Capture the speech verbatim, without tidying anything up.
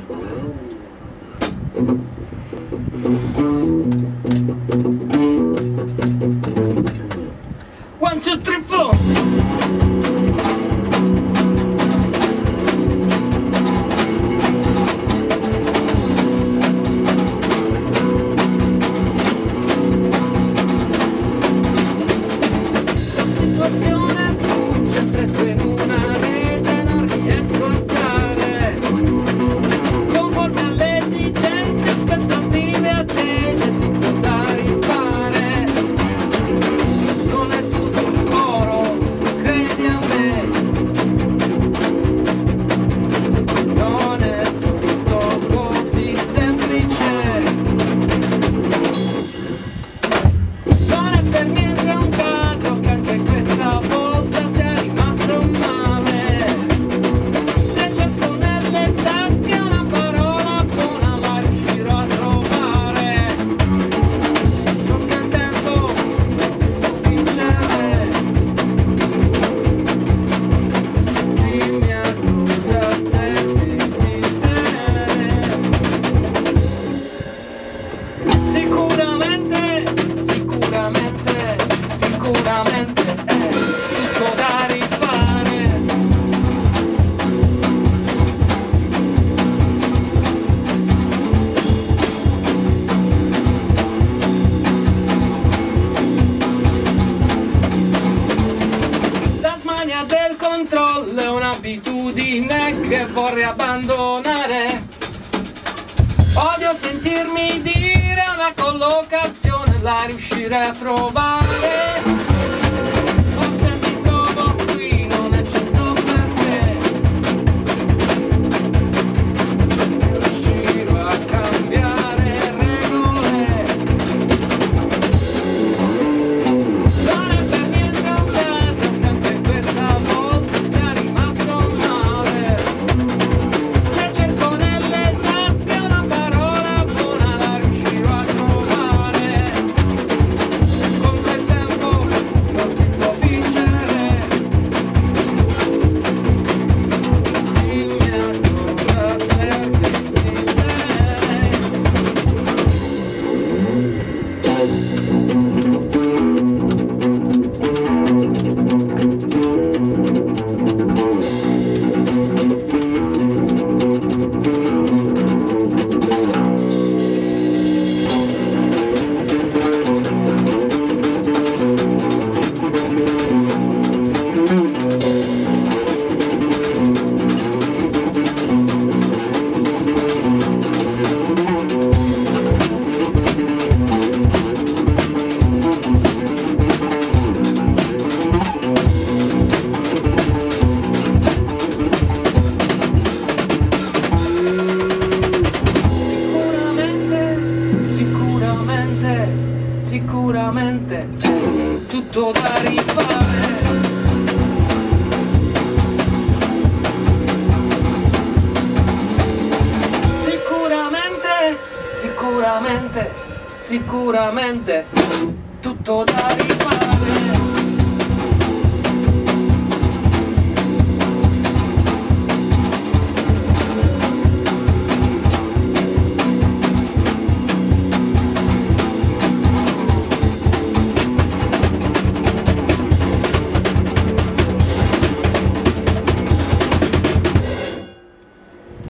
One, two, three, four. Situazione sfugge stretto in una rete, non riesco a stare conforme alle esigenze, aspettative attese, tutto da rifare. Non è tutto un coro, credi a me, non è tutto così semplice, non è per niente un caso che anche questa volta sia rimasto male. Se cerco nelle tasche una parola buona la riuscirò a trovare. Non c'è tempo, non si può vincere. Dimmi a cosa serve insistere. Sicuramente, sicuramente, sicuramente è tutto da rifare. La smania del controllo è un'abitudine che vorrei abbandonare. Odio sentirmi dire una collocazione la riuscirei a trovare. Forse mi trovo qui, non è certo per te. Riuscirò a cambiare regole. Non è per niente un caso che anche questa volta sia rimasto male. Se cerco nelle tasche una parola buona la riuscirò a trovare. Con quel tempo non si può vincere. Dimmi a cosa serve insistere. Sicuramente, sicuramente, tutto da rifare. Sicuramente, sicuramente, sicuramente, tutto da rifare.